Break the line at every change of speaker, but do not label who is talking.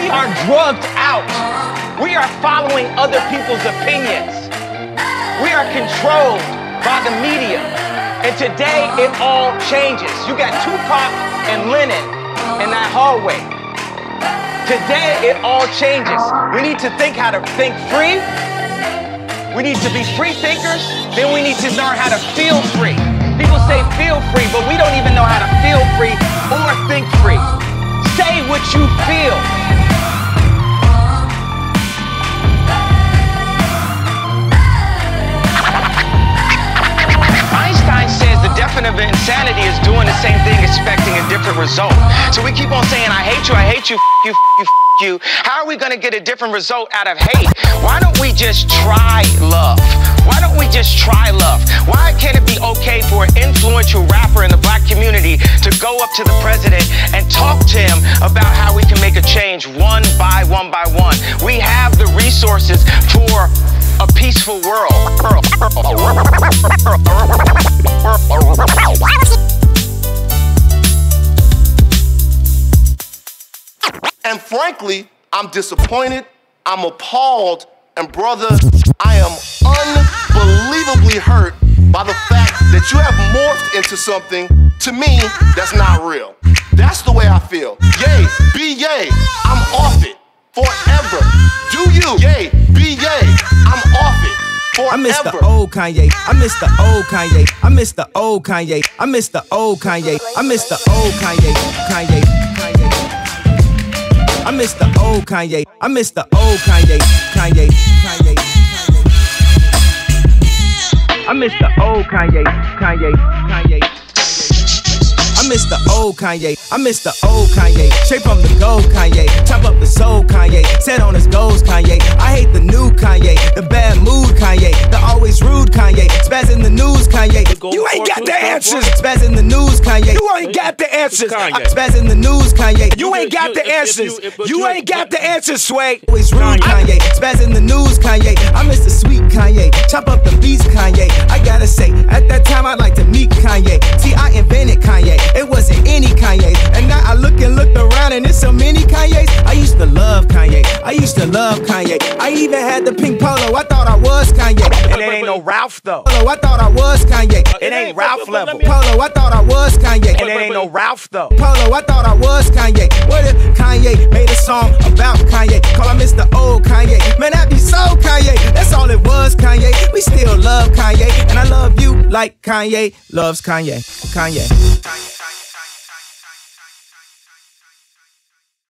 We are drugged out. We are following other people's opinions. We are controlled by the media. And today, it all changes. You got Tupac and Lennon in that hallway. Today, it all changes. We need to think how to think free. We need to be free thinkers. Then we need to learn how to feel free. People say feel free, but we don't even know how to feel free or think free. Say what you feel. Einstein says the definition of insanity is doing the same thing, expecting a different result. So we keep on saying, I hate you, you. How are we gonna get a different result out of hate? Why don't we just try love? Why don't we just try love? Why can't it be okay for an influential rapper in the black community to go up to the president and talk to him about how we can make a change one by one? We have the resources for a peaceful world.
And frankly, I'm disappointed, I'm appalled, and brother, I am unbelievably hurt by the fact that you have morphed into something, to me, that's not real. That's the way I feel. Yay, be yay, I'm off it, forever. Do you, yay, be yay, I'm off it. Forever.
I miss the old Kanye. I miss the old Kanye. I miss the old Kanye. I miss the old Kanye. I miss the old Kanye. Kanye. I miss the old Kanye. I miss the old Kanye. Kanye. I miss the old Kanye. Kanye. I miss the old Kanye. I miss the old Kanye. Straight from the gold Kanye. Chop up the soul Kanye. Set on his goals Kanye. I hate the new Kanye. The bad mood Kanye. The always rude Kanye. Spaz in the news Kanye. You ain't got the answers. Spaz in the news Kanye. You ain't got the answers. Spaz in the news Kanye. You ain't got the answers. You ain't got the answers, Sway. Always rude Kanye. Spaz in the news Kanye. I miss the sweet Kanye. Chop up the beats Kanye. I gotta say, at that time I'd like to meet Kanye. See, I invented Kanye. It wasn't any Kanye. And now I looked around and there's so many Kanyes. I used to love Kanye. I used to love Kanye. I even had the pink polo. I thought I was Kanye.
And it ain't no Ralph though.
Polo, I thought I was Kanye.
It ain't Ralph level.
Polo, I thought I was Kanye.
And it ain't no Ralph though.
Polo, I thought I was Kanye. What if Kanye made a song about Kanye? Call him Mr. Old Kanye. Man, that'd be so Kanye. That's all it was, Kanye. We still love Kanye. And I love you like Kanye loves Kanye. Kanye.